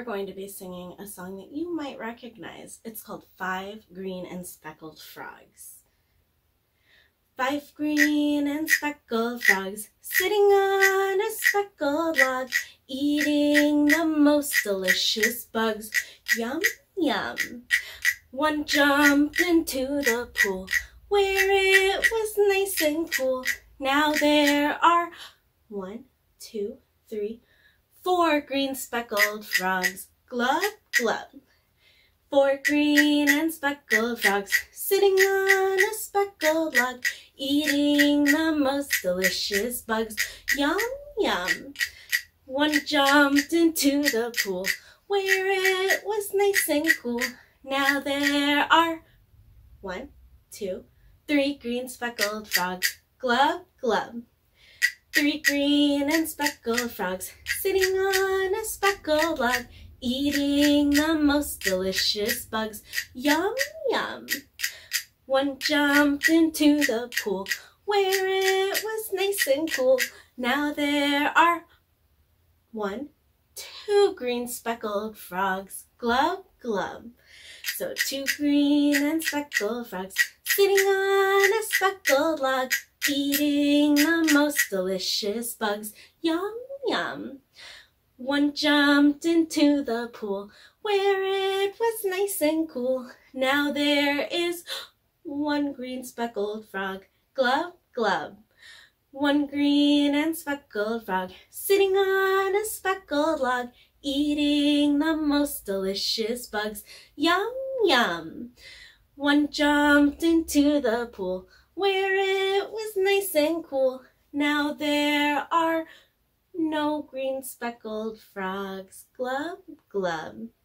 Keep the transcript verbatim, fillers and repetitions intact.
going to be singing a song that you might recognize. It's called Five Green and Speckled Frogs. Five green and speckled frogs sitting on a speckled log, eating the most delicious bugs. Yum, yum. One jumped into the pool where it was nice and cool. Now there are one, two, three, four green speckled frogs. Glub, glub. Four green and speckled frogs sitting on a speckled log, eating the most delicious bugs. Yum, yum. One jumped into the pool where it was nice and cool. Now there are one, two, three green speckled frogs. Glub, glub. Three green and speckled frogs sitting on a speckled log, eating the most delicious bugs. Yum, yum. One jumped into the pool where it was nice and cool. Now there are one, two green speckled frogs. Glub, glub. So two green and speckled frogs sitting on a speckled log, eating the most delicious bugs. Yum, yum. One jumped into the pool where it was nice and cool. Now there is one green speckled frog. Glub, glub. One green and speckled frog sitting on a speckled log, eating the most delicious bugs. Yum, yum. One jumped into the pool where it was nice and cool. Now there are no green speckled frogs. Glub, glub.